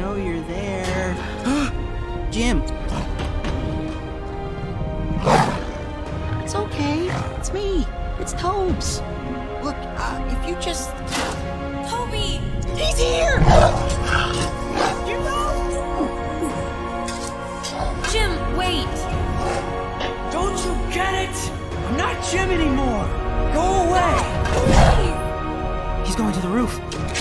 know you're there. Jim! It's okay. It's me. It's Tobes. Look, if you just... Toby! He's here! Jim, wait! Don't you get it? I'm not Jim anymore! Go away! He's going to the roof.